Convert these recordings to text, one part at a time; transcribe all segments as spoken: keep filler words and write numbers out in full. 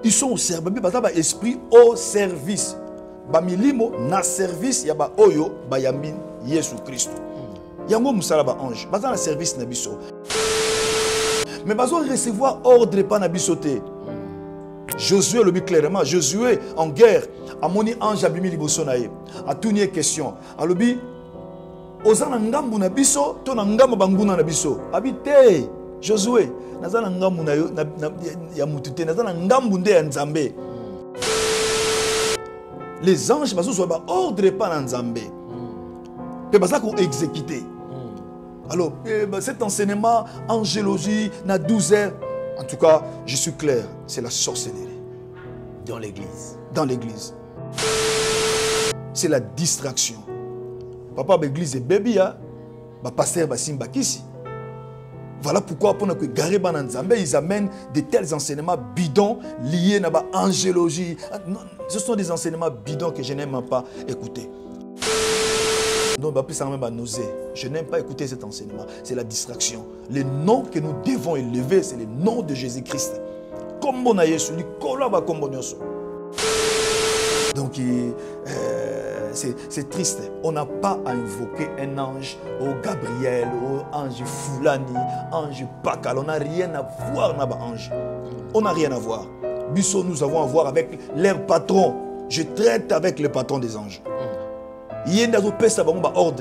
ils sont au service. Ils ont esprit au service. Bamilimo na service ya ba oyo ba yamin Yesu Christ. Yango musala ba ange. Baza na service na biso. Mais bazo recevoir ordre pa na biso te. Josué le dit clairement, Josué en guerre a moni ange abimi liboso na ye. A tourné question. A lobi ozana ngambu na biso to na ngambu banguna na biso. Habité Josué nazana ngambu na yo ya mutute nazana ngambu nde ya Nzambe. Les anges bazo so ba ordre pa na Nzambe. Pe baza ko exécuter. Alors cet enseignement angélogie na douze heures. En tout cas, je suis clair, c'est la sorcellerie. Dans l'église. Dans l'église. C'est la distraction. Papa, l'église est bébé, bah pasteur, bah simba kisi. Voilà pourquoi, pour que Gariban Nzambe, ils amènent de tels enseignements bidons liés à l'angélogie. Ce sont des enseignements bidons que je n'aime pas écouter. Donc, je n'aime pas écouter cet enseignement. C'est la distraction. Le nom que nous devons élever, c'est le nom de Jésus-Christ. Donc, euh, c'est triste. On n'a pas à invoquer un ange, au Gabriel, au ange Foulani, ange Pakal. On n'a rien à voir avec l'ange. On n'a rien à voir. Bissot, nous avons à voir avec leur patron. Je traite avec le patron des anges. Il y a des ordre.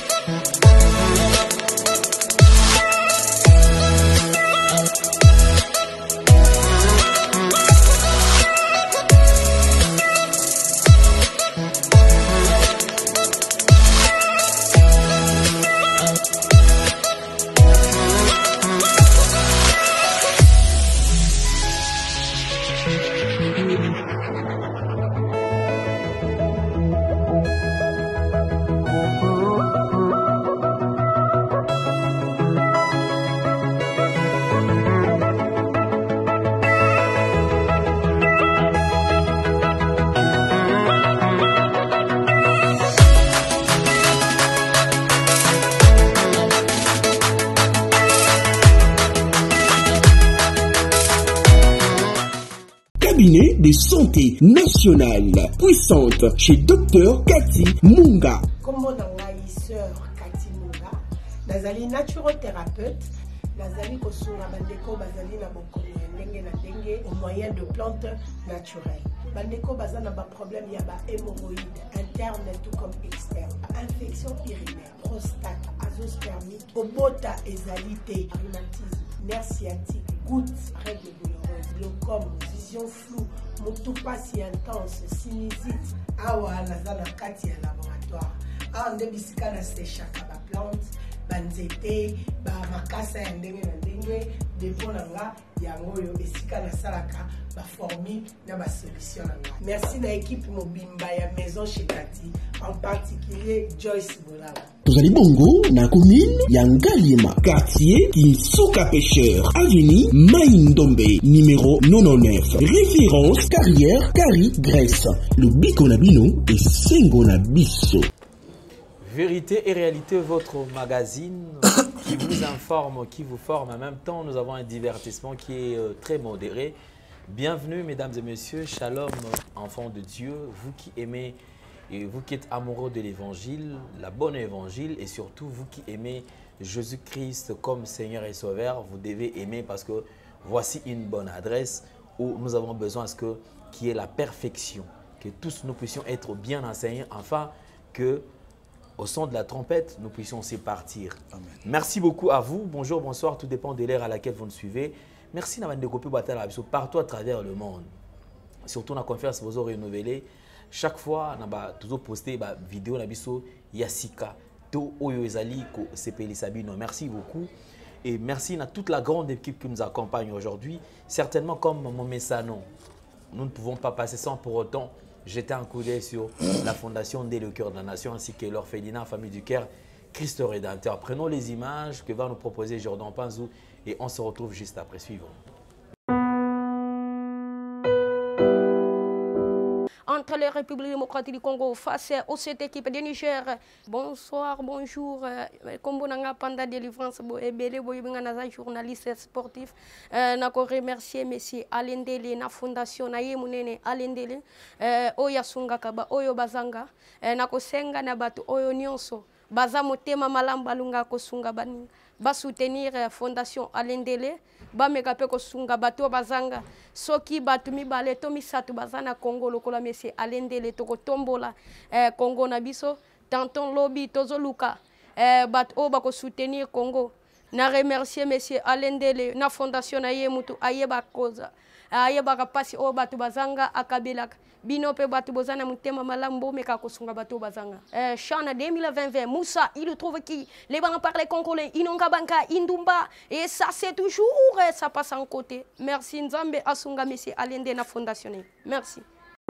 Cabinet de santé nationale puissante chez Docteur Cathy Munga. Comme on a sœur Cathy Munga, nazali naturothérapeute, nazali kosura bandeko bazali na bokono ndenge na ndenge au moyen de plantes naturelles. Bandeko bazana ba problème ya ba hémorroïdes interne tout comme externe, infection urinaire, prostate, azoospermie, obota ezalité, rhumatisme, nerf sciatique, gouttes, règles douloureuses, glaucome, vision floue, motopathie intense, sinusite. Awa nazana kati ya laboratoire. Awa nde bisika na séchaka ba plante, banzete, ba makasa ya ndenge na ndenge, depo na nga yango yo esika na salaka ba formule na ba solution na nga. Merci na équipe mobimba ya maison chez Cathy, en particulier Joyce Bolala. Tozali bongo na commune ya Ngalima, quartier Kinsuka Pêcheur, avenue Maïndombe, numéro quatre-vingt-dix-neuf. Référence carrière Kari Grèce. Le Biko Nabino et Sengo Nabiso. Vérité et réalité, votre magazine qui vous informe, qui vous forme. En même temps, nous avons un divertissement qui est euh, très modéré. Bienvenue, mesdames et messieurs. Shalom, enfants de Dieu. Vous qui aimez, et vous qui êtes amoureux de l'évangile, la bonne évangile, et surtout vous qui aimez Jésus-Christ comme Seigneur et Sauveur, vous devez aimer parce que voici une bonne adresse où nous avons besoin de que qui est la perfection, que tous nous puissions être bien enseignés, afin que au son de la trompette, nous puissions aussi partir. Amen. Merci beaucoup à vous. Bonjour, bonsoir, tout dépend de l'ère à laquelle vous nous suivez. Merci d'avoir découpé partout à travers le monde. Surtout dans la conférence, vous aurez renouvelé. Chaque fois, on a toujours posté des vidéos sur Yassika. Merci beaucoup. Et merci à toute la grande équipe qui nous accompagne aujourd'hui. Certainement comme mon Messano, nous ne pouvons pas passer sans pour autant jeter un coup d'œil sur la fondation Dès le cœur de la nation ainsi que l'orphelinat Famille du Cœur Christ Rédempteur. Prenons les images que va nous proposer Jordan Panzou et on se retrouve juste après. Suivons. entre les républiques démocratiques du Congo face à cette équipe de Niger. Bonsoir, bonjour. Comme on a pendant délivrance, et journaliste sportif. Nako remercier monsieur Alendele na fondation na ye munene Alendele. Oya sunga kaba oyo bazanga. Nako senga na batu oyo nyonso. Baza motema malamba lunga ko sunga bani. Ba soutenir fondation Alendele. Ba mekape ko sunga batu bazanga. Soki batu mibale to misatu bazana Congo lokola monsieur Alendele toko tombola Congo na biso. Tanton lobby tozo luka. Batu o bako soutenir Congo. Na remercier monsieur Alendele na fondation na ye mutu ayeba koza. Ayeba kapasi o batu bazanga akabilaka. Bino pe batu bozana mutema malambo meka kosunga batu bazanga. Euh, Chana deux mille vingt, Moussa, il trouve qui les bancs parlent congolais, Inonga Banka, Indumba, et ça c'est toujours, ça passe en côté. Merci Nzambe Asunga, monsieur Alende na fondation. Merci.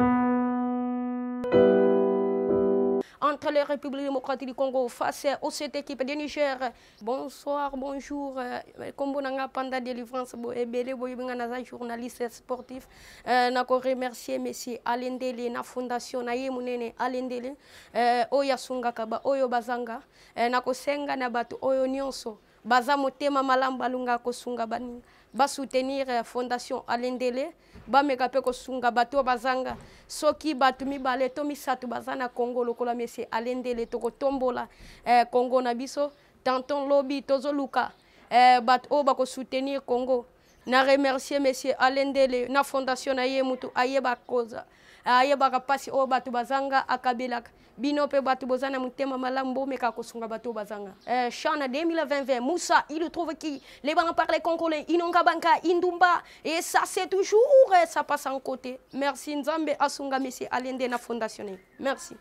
Entre les républiques démocratiques du Congo face à cette équipe de Niger. Bonsoir, bonjour. Comme on a pendant délivrance, et journaliste sportif. Nako remercier monsieur Alendele na fondation na ye munene Alendele. Oya sunga kaba oyo bazanga. Nako senga na batu oyo nyonso. Baza motema malamba lunga ko sunga bani. Ba soutenir fondation Alendele. Ba mekape ko sunga batu bazanga. Soki batu mibale to misatu bazana Congo lokola monsieur Alendele toko tombola Congo na biso. Tanton lobby tozo luka. Batu o bako soutenir Congo. Na remercier monsieur Alendele na fondation na ye mutu ayeba koza. Ayeba kapasi o batu bazanga akabilaka. Bino pe batu bozana mutema malambo meka kosunga batu bazanga. Euh, Chana deux mille vingt, Moussa, il trouve qui les bancs parlent congolais, Inonga Banka, Indumba, et ça c'est toujours, ça passe en côté. Merci Nzambe Asunga monsieur Alende na fondation. Merci.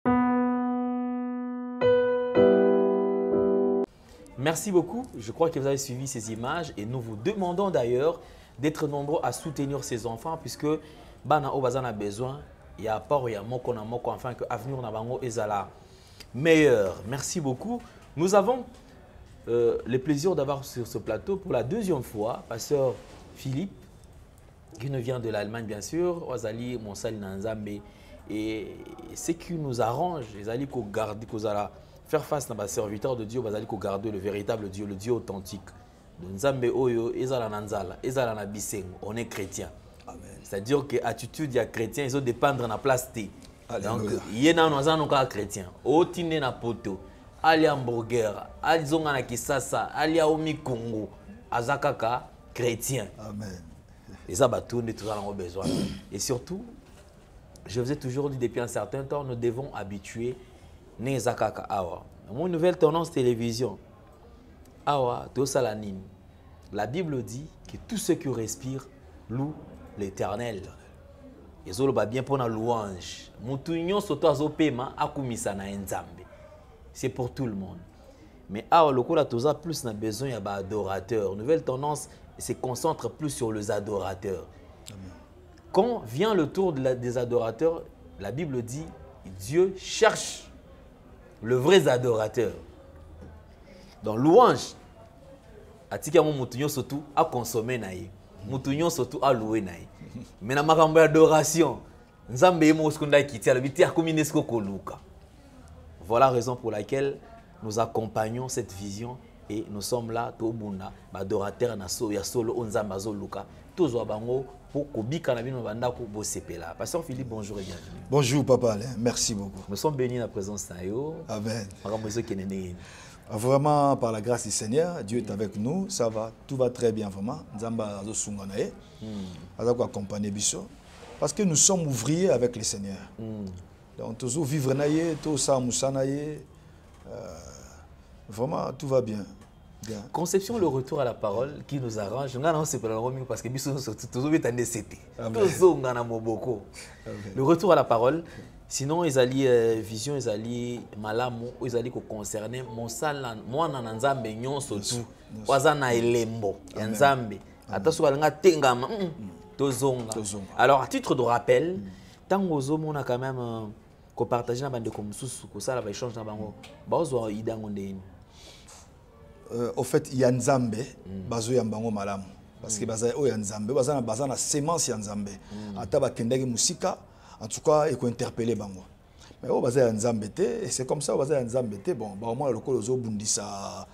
Merci beaucoup. Je crois que vous avez suivi ces images et nous vous demandons d'ailleurs d'être nombreux à soutenir ces enfants puisque Bana Obazan a besoin. Il y a pas il y a moko na moko enfin que avenir na bango ezala meilleur. Merci beaucoup. Nous avons euh, le plaisir d'avoir sur ce plateau pour la deuxième fois pasteur Philippe qui nous vient de l'Allemagne bien sûr, Ozali Monsali Nanzambe et ce qui nous arrange, Ozali ko garder ko zala faire face à serviteur de Dieu, Ozali ko garder le véritable Dieu, le Dieu authentique. Nzambe oyo ezala nanzala, ezala na bisengo, on est chrétien. C'est-à-dire que l'attitude des chrétiens, ils ont dépendre de la place. Donc, il y a un chrétien. Otine na poto, ali hamburger, ali zonga na kisasa, ali aomi Congo, azakaka chrétien. Amen. Et ça, tout le monde a besoin. Et surtout, je vous ai toujours dit depuis un certain temps, nous devons habituer les zakaka awa. Mon nouvelle tendance télévision, awa to salanine. La Bible dit que tout ce qui respire loue l'Éternel. Et ça va bien pour la louange. C'est pour tout le monde. Mais ah, le coup là, tout ça plus n'a besoin il y a adorateurs. Nouvelle tendance se concentre plus sur les adorateurs. Amen. Quand vient le tour de la, des adorateurs, la Bible dit Dieu cherche le vrai adorateur. Dans louange, atika mo mutunyo surtout à consommer naïe. Mutunyo surtout à louer naïe. Mais na makambo adoration, nzambe mo skunda kiti ala biti akominesko koluka. Voilà la raison pour laquelle nous accompagnons cette vision et nous sommes là to bunda adorateur na so ya solo onzamba zo luka. Tozo bango pour kobika na bino banda ko bosepela. Pasteur Philippe, bonjour et bienvenue. Bonjour papa, merci beaucoup. Nous sommes bénis la présence na yo. Amen. Makambo zo kenene. Vraiment, par la grâce du Seigneur, Dieu est avec nous, ça va, tout va très bien vraiment. Nzamba azo sunganae, azo accompagner biso, parce que nous sommes ouvriers avec le Seigneur. Donc toujours vivre naie, tout ça musanae, vraiment tout va bien. Bien. Conception le retour à la parole qui nous arrange. Non, c'est pas la roaming parce que biso surtout toujours est en décédé. Toujours ngana moboko. Le retour à la parole. Sinon, ils allaient euh, vision, ils allaient malamu, ils allaient concerner mon salan, moi nanzambe nyon surtout, wazana elembo, nzambe. Attention, alanga tengama, tozonga. Alors à titre de rappel, tant que on a quand même qu'on partage na bande comme sous, que ça va échanger na bango, bazo idango ndeni. Au fait, il y a nzambe, bazo yambango malamu, parce que bazo o nzambe, bazo na bazo na sémence nzambe. Ata ba kendeki musika. en tout cas il faut interpeller bango mais au bazar nzambe te c'est comme ça au bazar nzambe te bon ba au moins le col zo bundisa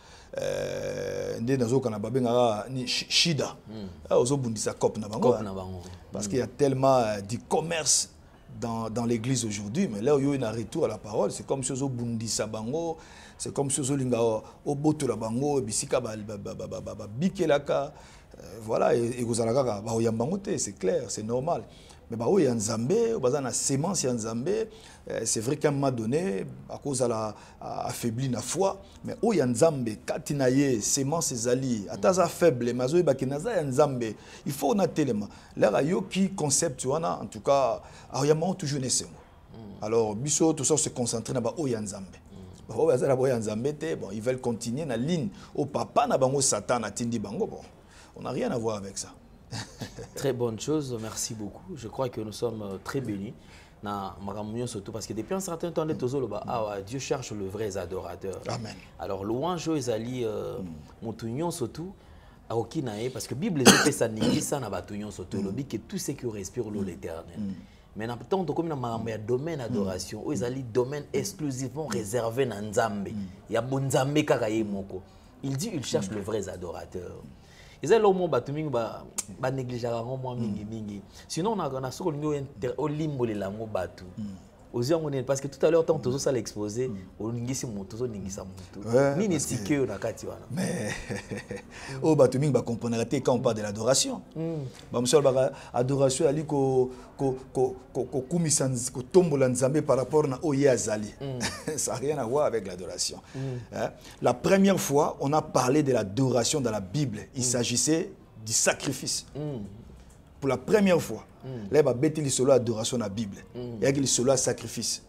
euh ndé nazo kana babenga ni shida ozo bundisa cop na bango parce qu'il y a tellement du commerce dans dans l'église aujourd'hui mais là il y a un retour à la parole c'est comme si ozo bundisa bango c'est comme si ozo linga au boto la bango bisika ba ba bikelaka voilà et vous allez ba oyambango te c'est clair c'est normal mais bah oui, en Zambé, la sémence en Zambé, c'est vrai qu'à un moment donné, à cause de la affaibli la foi, mais oui en Zambé, quand il y a sémence zali, à ta faible, mais oui bakinaza en Zambé, il faut on tellement. Là il y a qui concept en tout cas, il y a toujours nécessaire. Alors biso tout ça se concentrer dans oui en Zambé. Bah oui en Zambé, bon ils veulent continuer la ligne au papa na bango Satan a tindi bango bon, on n'a rien à voir avec ça. Très bonne chose, merci beaucoup. Je crois que nous sommes très bénis. Surtout parce que depuis un certain temps, Dieu cherche le vrai adorateur. Amen. Alors, louange Ezali, Moutunion surtout, parce que la Bible dit ça n'a pas que tout ce qui respire l'eau l'éternel. Mais tant que comme un domaine d'adoration, Ezali domaine exclusivement réservé à Nzambe. Il y a bon Nzambe kakaye moko. Il dit il cherche le vrai adorateur. Ils ont l'homme batuming ba ba négliger moi mingi mingi. Sinon on a on a ce qu'on au limbo les langues batu. Parce que tout à l'heure tant que ça l'exposé, on n'ingisi moto, n'ingisi moto. Ni ni ticket on a kati wana. Mais au batuming ba comprendre quand on parle de l'adoration. Ba monsieur ba adoration ali ko ko ko ko kumisanz ko tombola nzambe par rapport na oye azali. Ça n'a rien à voir avec l'adoration. La première fois, on a parlé de l'adoration dans la Bible. Il s'agissait du sacrifice. Pour la première fois, là, il va bêter solo adoration dans la Bible. Il y a solo sacrifice.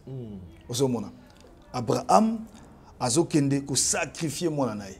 Abraham a sacrifié mon anaï.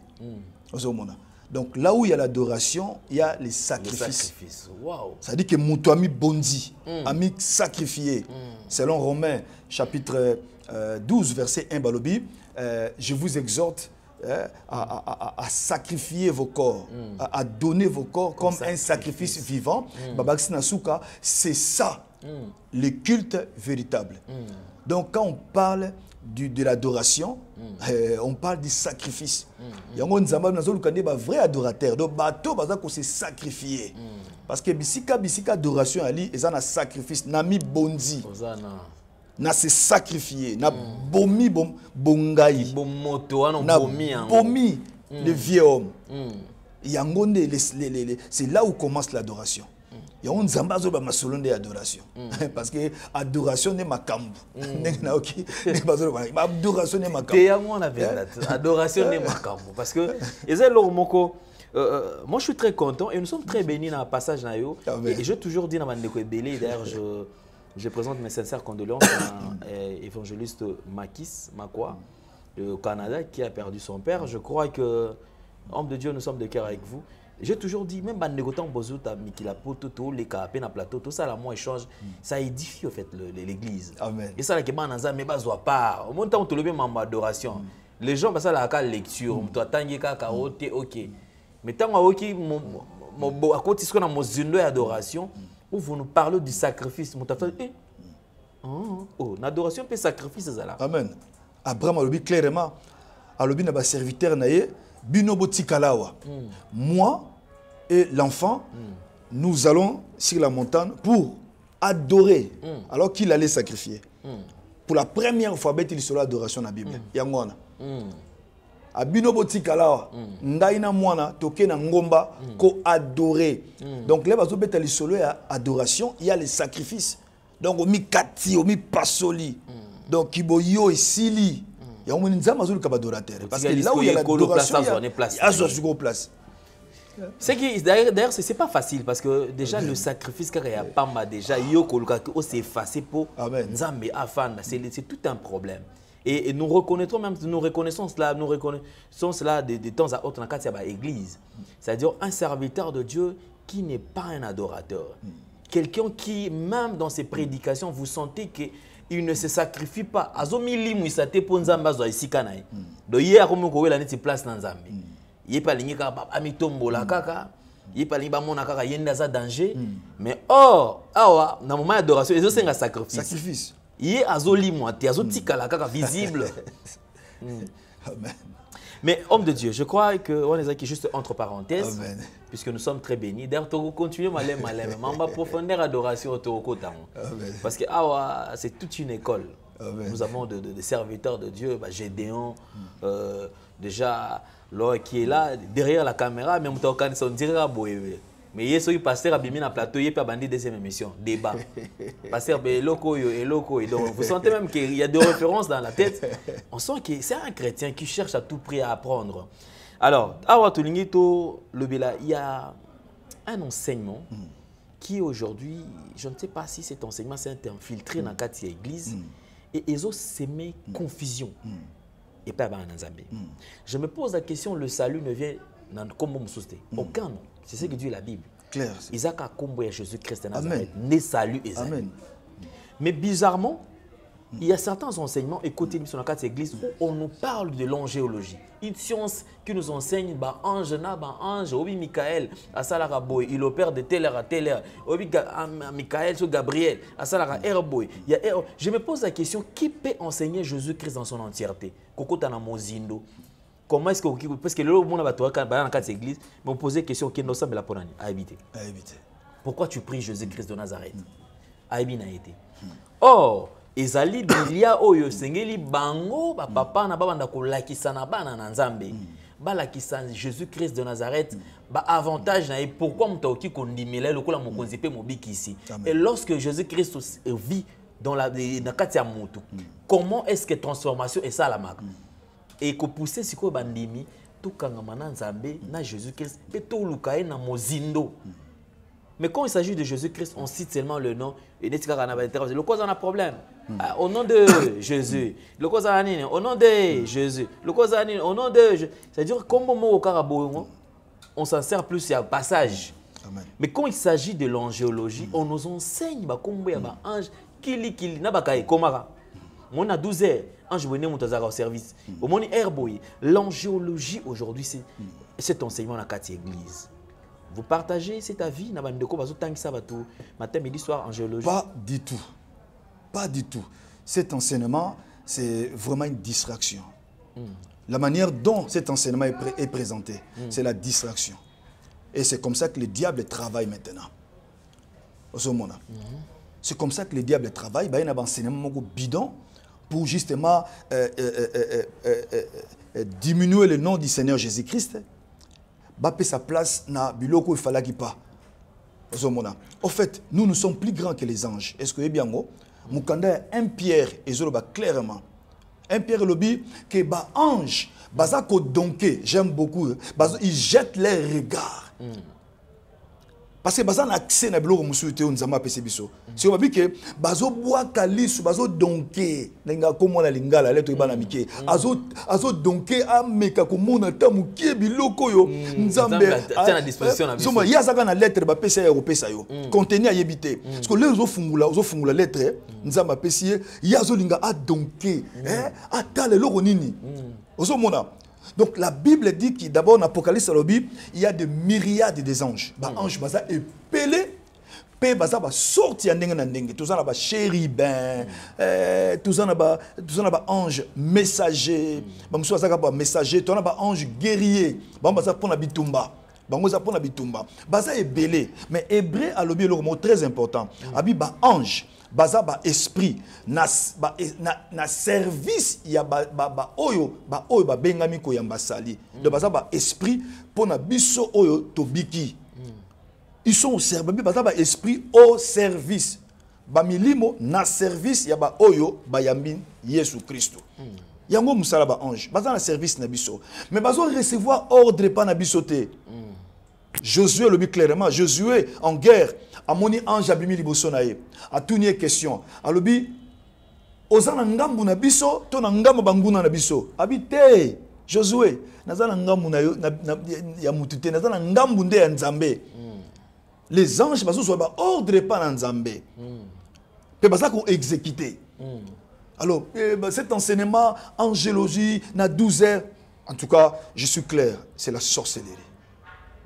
Donc là où il y a l'adoration, il y a les sacrifices. Wow. Ça dit que mon ami bondi, ami sacrifié. Selon Romains chapitre euh, douze, verset un, balobi, euh, je vous exhorte euh, à, à, à sacrifier vos corps, mm. à, à donner vos corps comme, comme un sacrifice vivant. Mm. C'est ça, mm. le culte véritable. Mm. Donc quand on parle du, de l'adoration, mm. euh, on parle du sacrifice. Il y a un vrai adorateur. Donc bateau se sacrifier. Parce que bisika bisika adoration ali, ils ont un sacrifice, nami bondi. Na se sacrifier, na bomi bom bongai, na bomi le vieux homme. Yangonde c'est là où commence l'adoration. Il y a un zambazo ba masolonde adoration. Parce que adoration n'est ma kambu. Na ok, adoration n'est ma kambu. Te yango na verdade. Adoration n'est ma kambu parce que ezelo moko moi je suis très content et nous sommes très bénis dans le passage na yo et j'ai toujours dit dans ma ndeko ebele d'ailleurs je Je présente mes sincères condoléances à l'évangéliste Makis Makwa, au Canada, qui a perdu son père. Je crois que, homme de Dieu, nous sommes de cœur avec vous. J'ai toujours dit, même si on a Mikila Poto, les Kapé, na plateau, tout ça, là, moi, échange, ça édifie en fait l'église. Amen. Et ça, là, qui m'a dit, mais pas part. Au moment où on levé ma adoration, les gens, ça, là, la lecture, on doit attendre que ok. Mais tant que à côté de ce qu'on a mon adoration, où vous nous parlez du sacrifice, mon tata, eh, oh, oh, l'adoration peut sacrifice ça. Amen. Abraham a dit clairement, a dit na ba serviteur naé, bino botikalawa. Moi et l'enfant, mm. nous allons sur la montagne pour adorer, mm. alors qu'il allait sacrifier. Mm. Pour la première fois, il sera l'adoration dans la Bible. Yangwana. Abino botikalawa ndaina mwana toke na ngomba ko adorer. Donc là bazo beta lisolo ya adoration, il y a les sacrifices. Donc o mi kati o mi pasoli. Donc kiboyo isili. Ya omoni nzamba zo ka adorateur parce que là où il y a l'adoration, il y a sur place. C'est qui d'ailleurs c'est pas facile parce que déjà le sacrifice qu'il y a pas mal déjà yo koluka ko c'est effacé pour nzambe afanda, c'est c'est tout un problème. Et, et nous reconnaissons même, nous reconnaissons cela, nous reconnaissons cela de, de temps à autre dans l'église. C'est-à-dire un serviteur de Dieu qui n'est pas un adorateur. Quelqu'un qui, même dans ses prédications, vous sentez qu'il ne se sacrifie pas. Azomi limu isate pour nzamba zo isikanaï. Donc hier comme ko wela neti place dans nzambe. Yé pa lingi ka ami tombola kaka. il parle ba mona kaka yenda za danger mais or awa na moment d'adoration ils ont un sacrifice sacrifice il azoli moite azoti kala kaka visible. Amen. Mais homme de Dieu, je crois que on est qui juste entre parenthèses. Amen. Puisque nous sommes très bénis. D'ailleurs, tu continues malem malem. Mais profondeur adoration au parce que ah c'est toute une école. Amen. Nous avons des de, de serviteurs de Dieu, bah, Gédéon, mm. euh, déjà là qui est là derrière la caméra, même temps quand on dirait boye. Mais il y a ce pasteur abîmé dans plateau, il y a bandit deuxième émission, débat. Pasteur Eloko Eloko donc vous sentez même qu'il y a des références dans la tête. On sent que c'est un chrétien qui cherche à tout prix à apprendre. Alors, à Tulingito, le Bela, il y a un enseignement mm. qui aujourd'hui, je ne sais pas si cet enseignement s'est infiltré mm. dans la église mm. et ils ont sémé mm. confusion. Mm. Et pas dans Nzambé. Mm. Je me pose la question, le salut ne vient dans comme mm. aucun nom. C'est ce que dit la Bible. Clair. Isaac a combo Jésus-Christ de Nazareth. Né salut et Amen. Mais bizarrement, mm. il y a certains enseignements, écoutez sur la carte église, où on nous parle de l'angéologie. Une science qui nous enseigne, bah ange, na, bah ange, obi Michael, à Salaraboy, il opère de telle heure à telle heure. Obi Michael sur Gabriel, à Salara Airboy. Je me pose la question, qui peut enseigner Jésus-Christ dans son entièreté? Kokota na Mozindo. Comment est-ce que parce que le monde va dans la carte église, me poser la question qui nous semble la ponani à éviter. À éviter. Pourquoi tu pries Jésus-Christ de Nazareth? À éviter. Or, ezali bilia oyo sengeli bango ba papa na baba ndako lakisa na bana na Nzambe. Ba lakisa Jésus-Christ de Nazareth ba avantage na et pourquoi mtoki kondimela lokola mokonzi pe mobiki ici. Et lorsque Jésus-Christ vit dans la dans kati ya moto, comment est-ce que transformation est ça la marque? Et que pousser si ko bandimi tout kangama na Nzambe na Jésus-Christ pe to lukae na mozindo. Mais quand il s'agit de Jésus-Christ, on cite seulement le nom. Et le cause en a problème. Mm. Ah, au nom de Jésus. Le cause en a au nom de Jésus. Le cause en a au nom de. C'est-à-dire, comme au Carabou, on s'en sert plus à passage. Amen. Mais quand il s'agit de l'angéologie, mm. on nous enseigne comment il y a un ange qui lit, qui lit, n'abakaye, komara. On a douze heures, ange venu au service. Au moment Airboy, l'angéologie aujourd'hui, c'est mm. cet enseignement dans la quatre église. Vous partagez cet avis? Matin, midi, soir, angéologie? Pas du tout. Pas du tout. Cet enseignement, c'est vraiment une distraction. Mm. La manière dont cet enseignement est, pré est présenté, mm. c'est la distraction. Et c'est comme ça que le diable travaille maintenant. Mm. C'est comme ça que le diable travaille. Il y a un enseignement bidon pour justement euh, euh, euh, euh, euh, euh, diminuer le nom du Seigneur Jésus-Christ. Bapé sa place na biloko il fallait qu'il pas. En fait, nous nous sommes plus grands que les anges. Est-ce que vous bien go? Mukanda un Pierre et zoloba clairement. Un Pierre lobby que ba ange, baza ko donké, j'aime beaucoup. Baza ils jettent les regards. Mm. Parce que baza na accès na biloko musuite on zama pese biso. Si on va dire que bazo bois kalisu, bazo donké, nenga komo na lingala leto ibana mike. Azo azo donké a meka komona tamu kie biloko yo nzambe tient à disposition na biso. Zoma ya saka na lettre ba pesa ya pesa yo. Contenu a yebité. Parce que les zo fungula, zo fungula lettre nzamba pesi ya zo linga a donké, hein, atale loko nini. Ozo mona. Donc la Bible dit que d'abord en Apocalypse, il y a des myriades des anges. Les anges sont épelés, ils sont sortis en dengue. Tous les chérubins, tous les anges messagers, tous les messagers, tous les anges guerriers, tous les bitumba. Bangoza bitumba. Baza est belé, mais hébreu a le mot très important. Abi ba ange, baza ba esprit, na ba na, na service ya ba ba, ba oyo, ba oyo ba bengami ko yamba sali. De baza ba esprit pour na biso oyo tobiki. Ils sont au service, baza ba esprit au service. Ba milimo na service ya ba oyo ba yambi Yesu Christo. Yango musala ba ange, baza na service na biso. Mais bazo recevoir ordre pa na biso te. Josué le dit clairement, Josué en guerre, a moni ange abimi liboso na ye. A tourné question. A lobi ozana ngambu na biso, to na ngambu banguna na biso. Habité Josué, nazana ngambu na yo ya mutute, nazana ngambu nde ya Nzambe. Les anges baso so ba ordre pas na Nzambe. Pe basa ko exécuter. Alors, eh, bah, cet enseignement angéologie na douze heures, en tout cas, je suis clair, c'est la sorcellerie.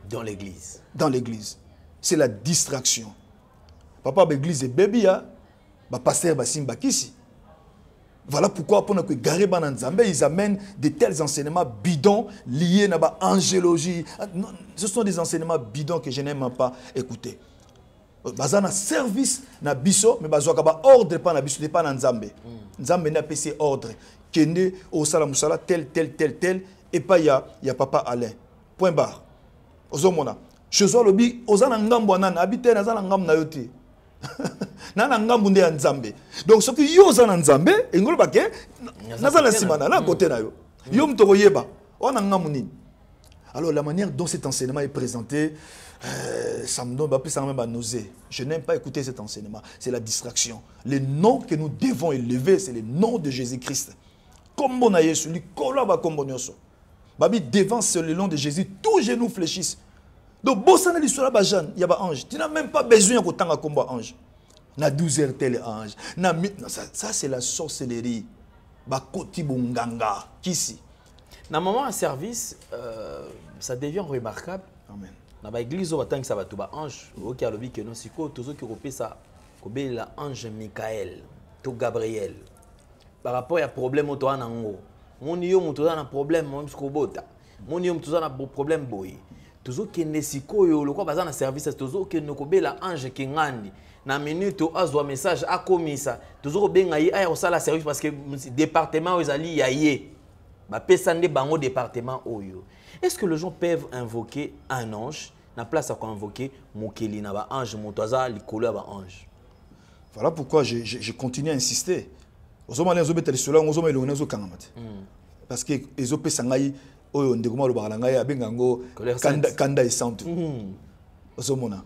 Dans l'église. Dans l'église. C'est la distraction. Papa, l'église est bébé, bah pasteur, bah simba kisi. Voilà pourquoi, pendant que Garé Bananzambe, ils amènent de tels enseignements bidons liés à l'angélologie. Ce sont des enseignements bidons que je n'aime pas écouter. Bazana service na biso, mais bazoka ba ordre pas na biso, pas na Nzambe. Nzambe n'a pas ses ordres. Kende au salam musala tel tel tel tel et pas ya ya papa Alain. Point barre. Ozomona. Chezo lobi ozana ngambo nana habiter na zana ngam na yote. Nana ngambo nde ya Nzambe. Donc ce que yo ozana Nzambe engolo ba ke na zana simana na côté na yo. Yo mtoko yeba. Ona ngamu nini. Alors la manière dont cet enseignement est présenté, euh, ça me donne bah, plus ça même à nausée. Je n'aime pas écouter cet enseignement. C'est la distraction. Les noms que nous devons élever, c'est les noms de Jésus-Christ. Comme on a Yesu, lui kolaba comme on yoso. Babi devant le nom de Jésus, tous genoux fléchissent. Donc bossana l'histoire ba Jeanne, il y a ba ange. Tu n'as même pas besoin que tanga comme ange. Na douze heures tel ange. Na non, ça, ça c'est la sorcellerie. Ba koti bunganga kisi. Dans le moment à service, euh, ça devient remarquable. Amen. Dans l'église, on va tant que ça va tout bas ange. Ok, alors que non, c'est quoi? Tous ceux qui repèrent ça, comme la ange Michael, tout Gabriel. Par rapport à problème au toit nango. Mon yo mon toit un problème, mon scobota. Mon yo mon toit un problème boy. Tous ceux qui ne s'y koyo, le quoi bazar na service, tous ceux qui ne kobe la ange qui ngandi. Na minute au azwa message à commis ça. Tous ceux qui bengayi ay au sala service parce que département aux ali yaye. Bango département oyo. Est-ce que les gens peuvent invoquer un ange na place à invoquer Mokeli na ba ange motoza likolo ba ange? Voilà pourquoi je, je, je continue à insister. Parce que les opé sangai oyo ndekoma lo bakalanga ya bengango kanda kanda et santu. Ozomona.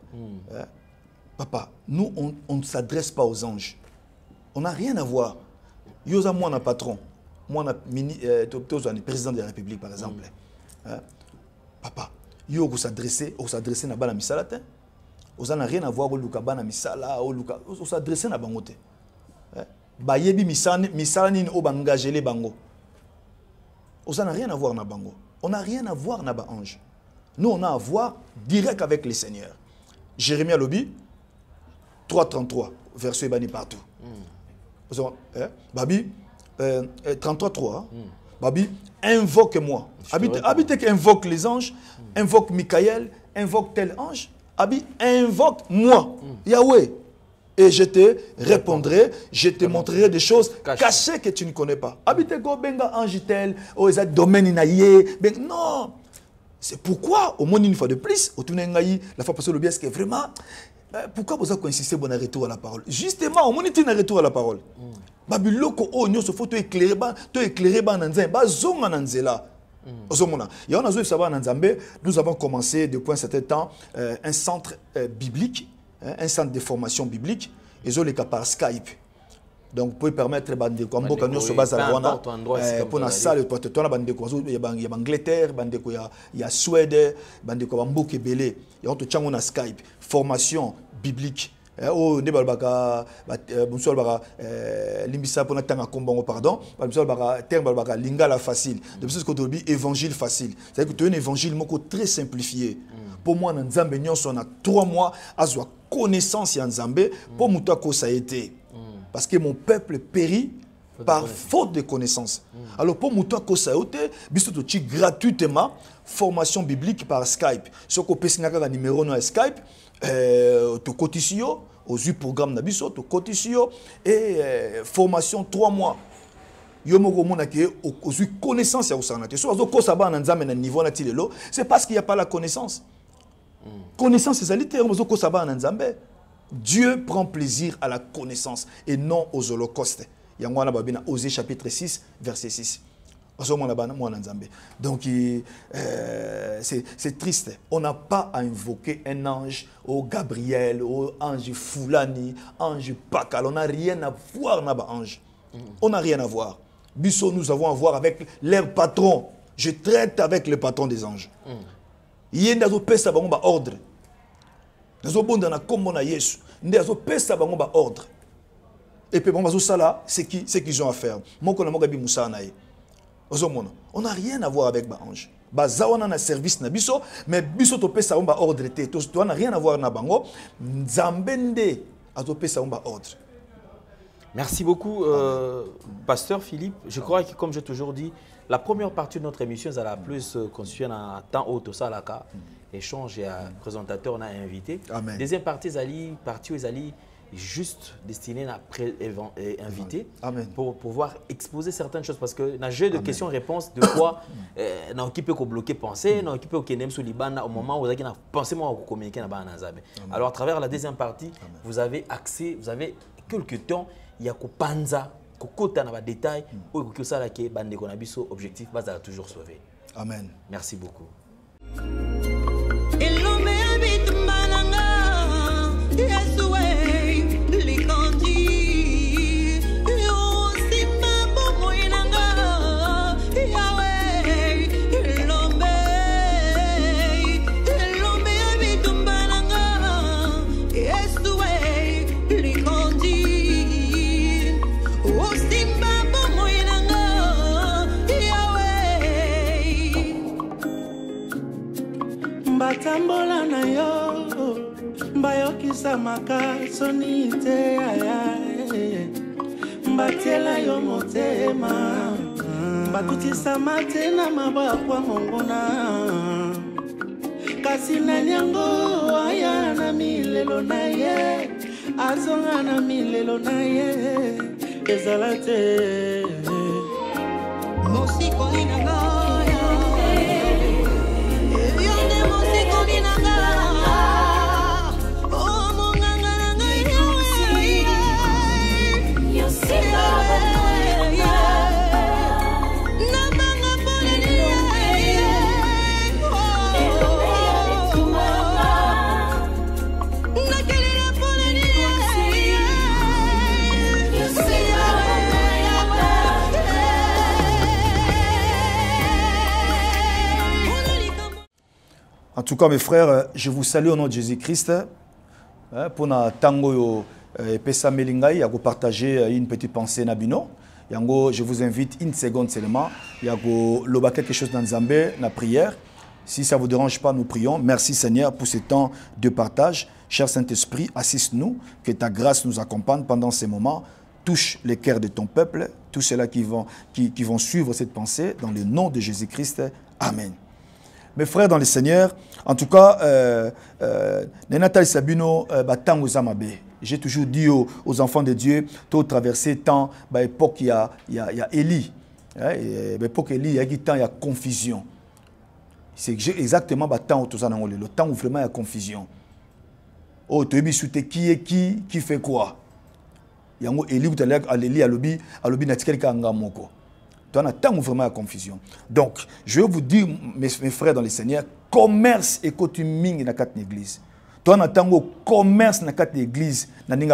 Papa, nous on on ne s'adresse pas aux anges. On n'a rien à voir. Yoza moi na patron. Moi, je suis président de la République, par exemple. Mm. Hein? Papa, yo vous s'adresser, vous s'adresser na bana misala te. Vous n'a rien à voir avec le bana misala, ou luka, vous s'adresser na bangote. Hein? Ba yebi misala misala ni o bangaje les bango. Vous n'a rien à voir na bango. On n'a rien à voir na ba ange. Nous on a à voir direct avec le Seigneur. Jérémie Lobi trois trente-trois, verset bani partout. Mm. Hein? Babi Euh, trente-trois trois, mm. Babi, invoque-moi. Habite, habite qui invoque les anges, mm. invoque Michael, invoque tel ange. Abi, invoque-moi, mm. Yahweh. Et je te répondrai, je te montrerai des choses Caché. cachées que tu ne connais pas. Habite go benga ange tel, oh, ça domaine inaye. Ben, non. C'est pourquoi, au moins une fois de plus, au Tunengaï, la fois passée, le bien, c'est que vraiment, euh, pourquoi vous avez insisté pour un retour à la parole? Justement, au moins une un retour à la parole. Mm. Babiloko o nyoso faut to éclairer ba to éclairer ba nanzé ba zonga nanzela ozomona ya on a zo savoir nanzambe. Nous avons commencé depuis un certain temps euh, un centre euh, biblique, hein, un centre de formation biblique et zo les cas par Skype. Donc pour permettre bande ko mboka nyoso bazala wana pour na salle pour to na bande ko ya ya Angleterre, bande ko ya ya Suède, bande ko mboka belé ya on to chango na Skype formation biblique. Oh, ne balbaka, bonsoir baka, limbisa pour n'attendre combongo pardon, bonsoir baka, terme balbaka, lingala facile. De plus que tu évangile facile. C'est-à-dire que tu as un évangile moko très simplifié. Pour moi, dans Nzambe on a trois mois à avoir connaissance en Nzambe. Pour moi, ça a été parce que mon peuple périt par faute de connaissance. Alors pour moi, ça a été, biso tu gratuitement formation biblique par Skype. Ce qu'on peut signaler numéro no Skype. Euh, tu cotises aux huit programmes d'abisso, tu cotises et euh, formation trois mois. Yo moko mona ke aux huit connaissances ya usanate. So azo ko saba na nzambe na niveau na tilelo, c'est parce qu'il y a pas la connaissance. Mm. Connaissance c'estalité azo ko saba na nzambe. Dieu prend plaisir à la connaissance et non aux holocaustes. Yango na babina Osée chapitre six verset six. Donc euh, c'est triste. On n'a pas à invoquer un ange, au Gabriel, au ange Foulani, ange Pakal. On n'a rien à voir avec ange. On n'a rien à voir. Bisso, nous avons à voir avec leur patron. Je traite avec le patron des anges. Il y a des pesa ba ordre. Des obonda na kombo na Yesu. Des pesa ba ordre. Et puis bon ça là, c'est qui c'est qu'ils ont à faire. Mon ko na mo gabi Moussa nae. On n'a rien à voir avec Ange. bazawana na service na biso mais biso to pesa ba ordre te to to na rien à voir na bango nzambende a to pesa ba ordre. Merci beaucoup euh, pasteur Philippe. Je crois que comme j'ai toujours dit, la première partie de notre émission est la plus constituée en temps haut tout ça là ka échange et présentateur on a invité. Amen. Deuxième partie zali partie zali juste destiné à inviter pour pouvoir exposer certaines choses parce que dans le jeu de questions-réponses de quoi euh, qui peut bloquer penser, qui peut que sous Liban au moment où vous avez pensé moi communiquer dans Banazabe. Alors à travers la deuxième partie, Amen. Vous avez accès, vous avez quelques temps, il y a Kopanza, Kokota dans les détails, ou que ça là qui est bandé qu'on a biso objectif, base à toujours sauver. Amen. Merci beaucoup. Batambola na yo mbayokisa makasoni te aya mbatiela yo motema bakutisa mate na mabakwa mongona kasi na nyango aya na milelo na ye azonga na milelo na ye ezala te mosiko inanga En tout cas, mes frères, je vous salue au nom de Jésus-Christ. Pour na tango et pesa melingai, vous partager une petite pensée nabino. Yango, je vous invite une seconde seulement. Yago loba quelque chose dans Zambé, na prière. Si ça ne vous dérange pas, nous prions. Merci Seigneur pour ce temps de partage. Cher Saint-Esprit, assiste-nous, que ta grâce nous accompagne pendant ces moments. Touche les cœurs de ton peuple, tous ceux-là qui vont, qui, qui vont suivre cette pensée, dans le nom de Jésus-Christ. Amen. Mes frères dans le Seigneur, en tout cas, euh, euh, j'ai toujours dit aux, aux enfants de Dieu, tout traversé tant, bah, époque il y a, il y a, il y a Élie, hein, et, bah, époque Élie, il y a temps il y a confusion. C'est exactement bah, temps tout ça dans le temps où vraiment il y a confusion. Oh, tu es souté qui est qui, qui fait quoi? Il y a Élie où tu as Élie à l'obi, à l'obi n'a tiré qu'un gars moko. Dans un temps où vraiment il y a confusion. Donc, je vais vous dire, mes, mes frères dans le Seigneur, commerce et coutume dans quatre églises. Dans un temps où commerce dans quatre églises,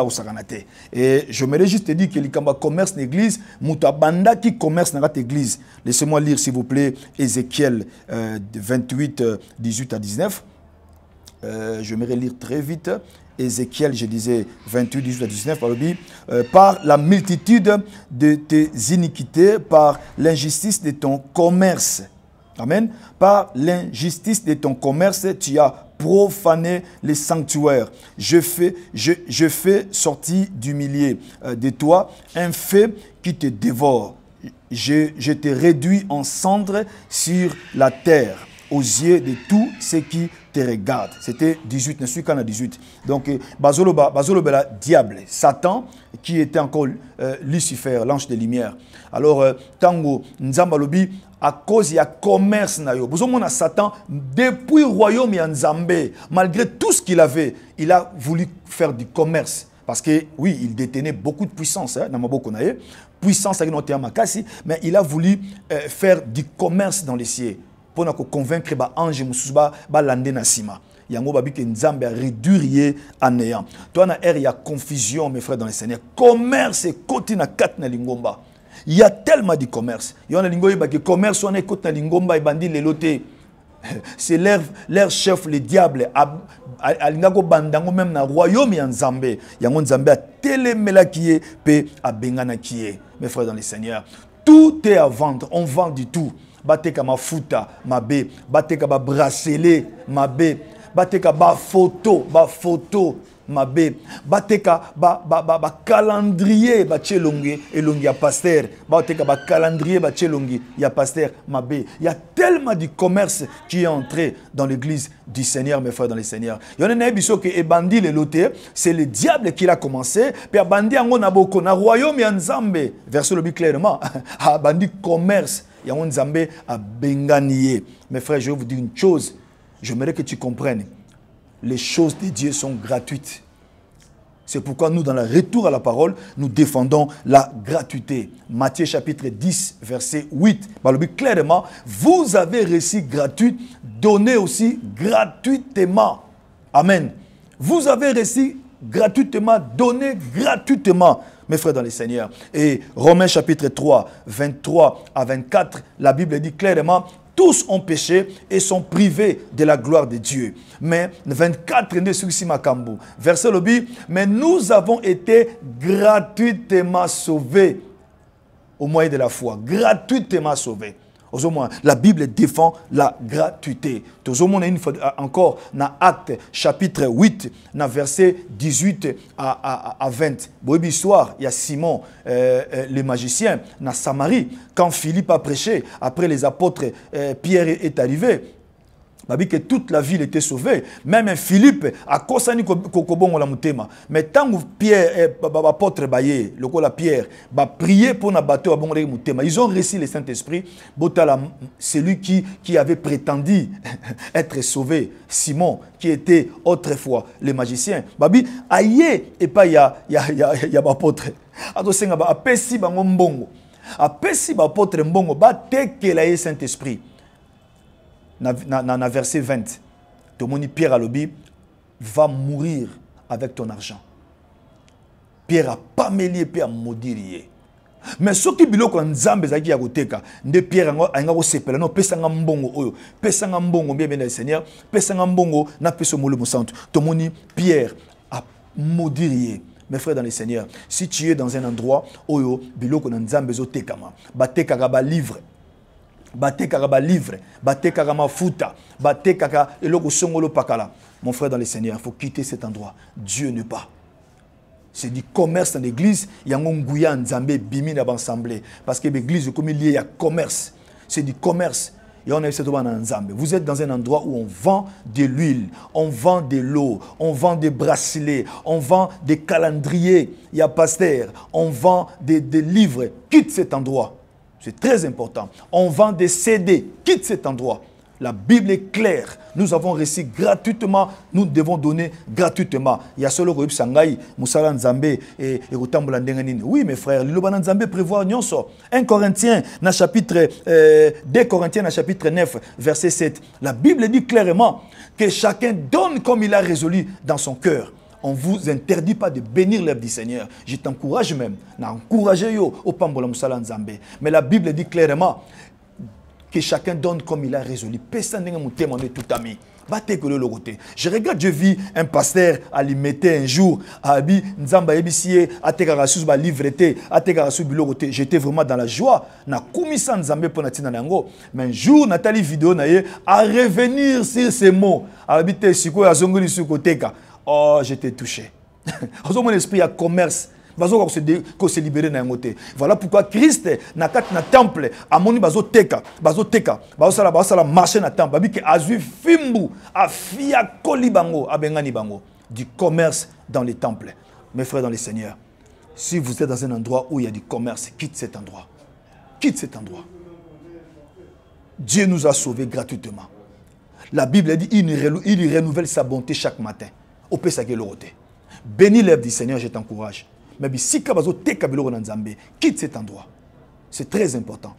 et je me juste te dire que le commerce dans l'église, Moutabanda qui commerce dans quatre églises. Laissez-moi lire, s'il vous plaît, Ézéchiel euh, vingt-huit, dix-huit à dix-neuf. Euh, je vais lire très vite. Ézéchiel, je disais vingt-huit, dix-huit à dix-neuf, par, euh, par la multitude de tes iniquités, par l'injustice de ton commerce. Amen. Par l'injustice de ton commerce, tu as profané les sanctuaires. Je fais, je, je fais sortir du milieu euh, de toi un feu qui te dévore. Je, je te réduis en cendres sur la terre, aux yeux de tous ceux qui te regardent. C'était dix-huit, ne suis qu'en dix-huit. Donc, Bazolo Bela, diable, Satan, qui était encore euh, Lucifer, l'ange de lumière. Alors, euh, Tango, Nzambalobi, à cause il y a commerce, vous avez Satan, depuis le royaume de Nzambé, malgré tout ce qu'il avait, il a voulu faire du commerce. Parce que, oui, il détenait beaucoup de puissance, hein, dans Maboko Naye, puissance avec notre Makasi, mais il a voulu euh, faire du commerce dans les cieux. Pour convaincre les anges musuba ba lande na sima yango babi que nzambe a réduire à néant. Toi na er il y a confusion mes frères dans le Seigneur. Commerce et côté na kat na lingomba. Il y a tellement de commerce. Il y a lingoyi ba que commerce on est côté na lingomba et bandi les loté. C'est leur leur chef le diable alingako bandango même na royaume ya nzambe. Yango nzambe a telemela qui est pe a bengana qui est mes frères dans le Seigneur. Tout est à vendre, on vend du tout. bateka mafuta mabe, bateka ba bracelet mabe, bateka ba photo, ba photo mabe, bateka ba ba ba, ba calendrier ba chelongi elongi ya pasteur, bateka ba calendrier ba chelongi ya pasteur mabe. Il y a tellement de commerce qui est entré dans l'église du Seigneur, mes frères dans le Seigneur. Il y en a biso que ebandi le loté, c'est le diable qui l'a commencé, puis abandi ango na boko na royaume ya Nzambe. Verset le dit clairement, abandi commerce ya Nzambe a benganie. Mes frères, je vais vous dire une chose, j'aimerais que tu comprennes. Les choses de Dieu sont gratuites. C'est pourquoi nous, dans le retour à la parole, nous défendons la gratuité. Matthieu chapitre dix, verset huit. Par le but clairement, vous avez reçu gratuit, donnez aussi gratuitement. Amen. Vous avez reçu gratuitement, donnez gratuitement, mes frères dans le Seigneur. Et Romains chapitre trois, vingt-trois à vingt-quatre, la Bible dit clairement, tous ont péché et sont privés de la gloire de Dieu. Mais vingt-quatre, verset le but, mais nous avons été gratuitement sauvés au moyen de la foi. Gratuitement sauvés. La Bible défend la gratuité. Encore dans Acte chapitre huit, dans verset dix-huit à vingt. Bonne histoire, il y a Simon, euh, euh, le magicien, dans Samarie. Quand Philippe a prêché, après les apôtres, euh, Pierre est arrivé. Que toute la ville était sauvée. Même Philippe a kosani kokobongo la mutema. Mais tant que Pierre, apôtre Baye, le la Pierre, va prier pour na bateau à bongo mutema. Ils ont reçu le Saint-Esprit. Celui qui, qui avait prétendu être sauvé, Simon, qui était autrefois le magicien. Babi, aïe, et pas ya ya ya ya apôtre. Ado senga ba apesi bango mbongo. Apesi ba apôtre mbongo ba tekela ye Saint-Esprit. Dans le verset vingt, Pierre a dit, va mourir avec ton argent. Pierre a pas mêlé et a maudit. Mais ce qui est bien, c'est que Pierre a dit, sepela no pesa ngambongo oyo, pesa ngambongo bien bien le Seigneur, pesa ngambongo na pesa molo musantu. Tomoni Pierre a maudit. Mes frères dans le Seigneur, si tu es dans un endroit oyo biloko na nzambe zo tekama, ba tekaka ba livre. Bateka ba livre, bateka ma futa, bateka eloko songolo pakala. Mon frère dans le Seigneur, il faut quitter cet endroit. Dieu ne pas. C'est du commerce dans l'église, il y a un ngouya nzambe bimi na assemblée parce que l'église comme il y a commerce, c'est du commerce. Et on est dans nzambe. Vous êtes dans un endroit où on vend de l'huile, on vend de l'eau, on vend des bracelets, on vend des calendriers, il y a pasteur, on vend des, des livres. Quitte cet endroit. C'est très important. On vend des C D. Quitte cet endroit. La Bible est claire. Nous avons reçu gratuitement. Nous devons donner gratuitement. Il y a solo Koyib Sangai, Moussala Nzambe et Rotambola Ndenganine. Oui, mes frères, le Loban Nzambe prévoit nyonso. un Corinthiens, dans chapitre, euh, deux Corinthiens, dans chapitre neuf, verset sept. La Bible dit clairement que chacun donne comme il a résolu dans son cœur. On ne vous interdit pas de bénir l'œuvre du Seigneur. Je t'encourage même. N'encouragez yo au Pambola Moussala Nzambe. Mais la Bible dit clairement que chacun donne comme il a résolu. Je regarde, je vis un pasteur à l'imiter un jour. J'étais vraiment dans la joie. Mais un jour, Nathalie vidéo a revenir sur ces mots. Oh, j'étais touché. Mon esprit a commerce. Se libérer na ngote. Voilà pourquoi Christ na kat na temple amoni bazo teka, bazo teka, bazo sala bazo sala marcher na temple, babi ke azui fimbu, afia kolibango, abengani bango, du commerce dans les temples. Mes frères dans le Seigneur, si vous êtes dans un endroit où il y a du commerce, quitte cet endroit. Quitte cet endroit. Dieu nous a sauvés gratuitement. La Bible dit il renouvelle sa bonté chaque matin. Au Pesagé-Loroté. Bénis l'œuvre du Seigneur, je t'encourage. Mais si tu quitte cet endroit. C'est très important.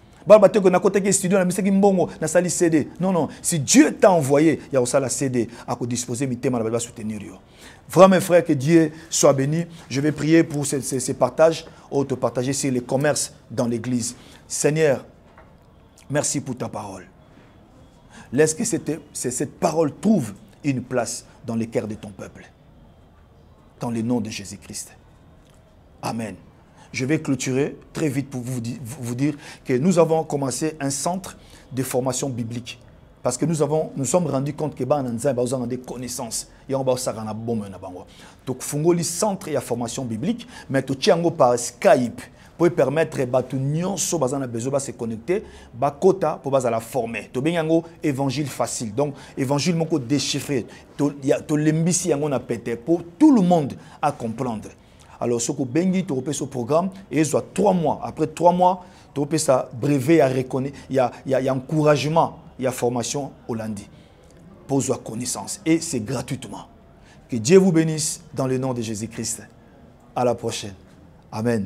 Non, non. Si Dieu t'a envoyé, il y a aussi la C D à disposer de me soutenir. Vraiment, mes frères, que Dieu soit béni. Je vais prier pour ces, ces, ces partages, ou te partager sur les commerces dans l'église. Seigneur, merci pour ta parole. Laisse que cette, cette parole trouve une place dans les cœurs de ton peuple. Dans le nom de Jésus-Christ. Amen. je vais clôturer très vite pour vous, vous dire que nous avons commencé un centre de formation biblique. Parce que nous avons, nous sommes rendus compte que nous avons des connaissances. Et on va donc, fungoli centre de formation biblique, mais tout par Skype pour permettre à tout nyonso so besoin de se connecter, ba quota pour la former. To benyango évangile facile. Donc évangile moko déchiffré. To ya to lembisi yango na pété pour tout le monde à comprendre. Alors ce que bengi to repé ce programme et soit trois mois. Après trois mois, to repé ça brevet à reconnaître. Il y a il y a, y a encouragement. Il y a formation au lundi pour la connaissance et c'est gratuitement. Que Dieu vous bénisse dans le nom de Jésus-Christ. À la prochaine. Amen.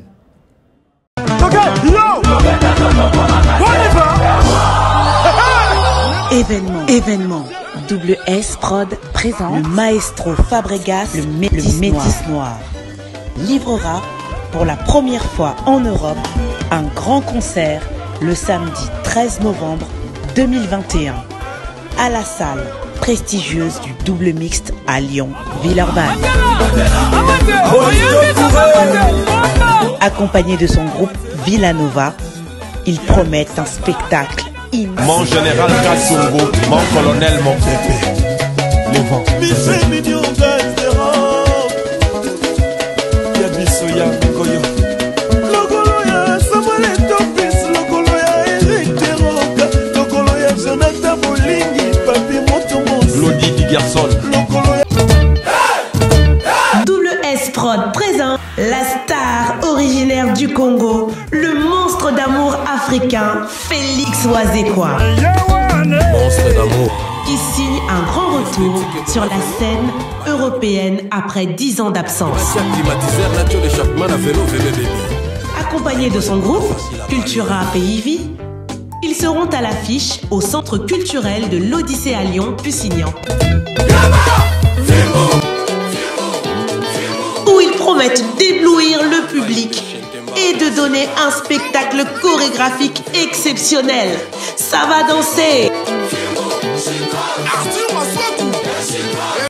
Événement, événement. W S Prod présente le maestro Fabregas, le métis, le métis noir. noir. Livrera pour la première fois en Europe un grand concert le samedi treize novembre deux mille vingt et un à la salle prestigieuse du double mixte à Lyon, Villeurbanne. Accompagné de son groupe Villanova, il promet un spectacle immense. Mon général Kassongo, mon colonel, mon pépé. Les vents. W S Prod présente la star originaire du Congo, le monstre d'amour africain, Félix Wazekwa. Monstre d'amour. Qui signe un grand retour sur la scène européenne après dix ans d'absence. Accompagné de son groupe, Cultura Pays Vie, ils seront à l'affiche au Centre culturel de l'Odyssée à Lyon, Pusignan. Où ils promettent d'éblouir le public et de donner un spectacle chorégraphique exceptionnel. Ça va danser!